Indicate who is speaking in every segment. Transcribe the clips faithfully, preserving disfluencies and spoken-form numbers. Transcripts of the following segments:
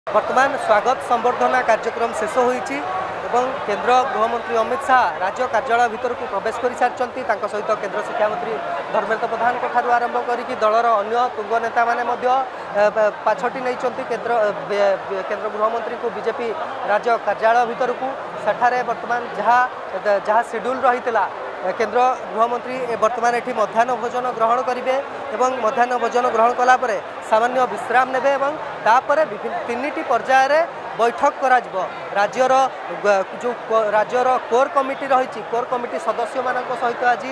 Speaker 1: वर्तमान स्वागत संबर्धना कार्यक्रम शेष होईची एवं केंद्र गृहमंत्री अमित शाह राज्य कार्यालय भितर को प्रवेश कर सारी सहित केंद्र शिक्षा मंत्री धर्मेन्द्र प्रधान ठार आरंभ करके दलर अन्य तुंग नेता माने पाछटी नहीं केंद्र केंद्र गृहमंत्री को बीजेपी राज्य कार्यालय भितर को सेठारे वर्तमान जहाँ जहाँ शेड्यूल रही केंद्र गृहमंत्री वर्तमान ये मध्याह्न भोजन ग्रहण करेंगे एवं मध्याह्न भोजन ग्रहण कलापर सामान्य विश्राम नेबे एवं तापर तीन पर्याय बैठक करा राज्यर जो राज्यर कोर कमिटी रही कोर कमिटी सदस्य मान सहित आज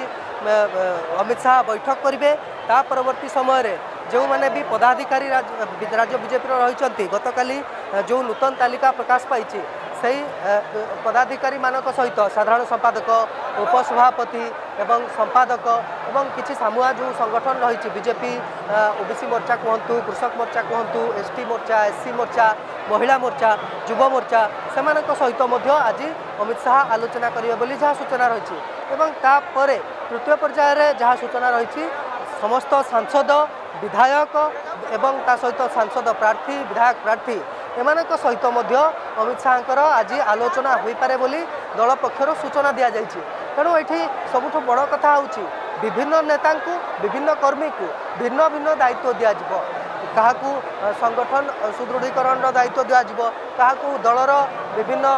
Speaker 1: अमित शाह बैठक करेंगे ता परवर्ती समय जो मैंने भी पदाधिकारी राज्य बीजेपी रही गतकाली जो नूतन तालिका प्रकाश पाई से पदाधिकारी मानक सहित साधारण संपादक उपसभापति एवं संपादक एवं किसी सामुआ जो संगठन रही बीजेपी ओबीसी मोर्चा कहतु कृषक मोर्चा कहतु एसटी मोर्चा एससी मोर्चा महिला मोर्चा युव मोर्चा से सहित आज अमित शाह आलोचना करेंगे जहाँ सूचना रही एवं तापर तृतीय पर्यायर जहाँ सूचना रही समस्त सांसद विधायक एवं ता सहित सांसद प्रार्थी विधायक प्रार्थी एमानक सहित अमित शाह आज आलोचना हो पारे बोली दल पक्षर सूचना दि जाइए। तेणु ये सबुठ बड़ कथा हूँ विभिन्न नेता विभिन्न कर्मी को भिन्न भिन्न दायित्व दिज्व क्या संगठन सुदृढ़ीकरण दायित्व दिज्व क्या दलर विभिन्न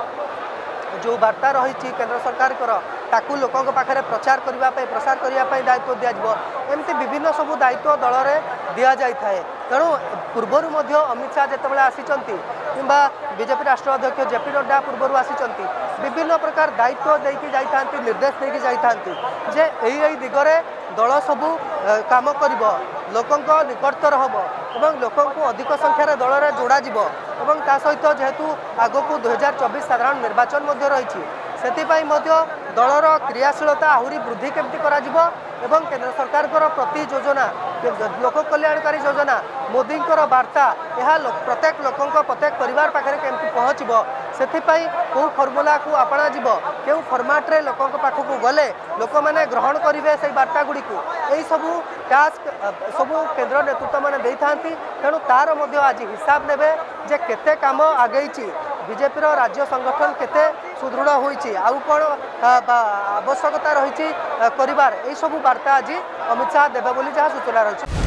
Speaker 1: जो वार्ता रही केंद्र सरकार ताकू लोकों पाखे प्रचार करने प्रसार करने दायित्व दिज्व एमती विभिन्न सबू दायित्व दल में दि जाए। तेणु पूर्वर अमित शाह जिते आसी कि बीजेपी राष्ट्रीय अध्यक्ष जेपी नड्डा पूर्वर आसी विभिन्न प्रकार दायित्व देकी जाइथांती निर्देश देकी जाइथांती जे एई दिगरे दल सबू काम करिब लोकों निकटतर हम और लोकों को अधिक संख्यार दल में जोड़ा एवं ता सहित जेहेतु आगक दुई हजार चौबीस साधारण निर्वाचन रही से दलर क्रियाशीलता आहरी वृद्धि केमती एवं केंद्र सरकार प्रति योजना लोक कल्याणकारी योजना मोदी वार्ता यह प्रत्येक लोकों प्रत्येक परिवार पाखे केमती पहुँचब से कौ फर्मुला को आपणा क्यों फर्माट्रे लोकों पाखक गले लोक मैंने ग्रहण करेंगे से वार्ता गुड़ी को यही सबू टास्क सबू केंद्र नेतृत्व मैंने था तेणु तार आज हिसाब ने जे केते काम आगे बीजेपी राज्य संगठन केते सुदृढ़ होईची आउ कौन आवश्यकता रही करिवार यही सबू वार्ता आज अमित शाह देवे बोली जहाँ सूचना रही।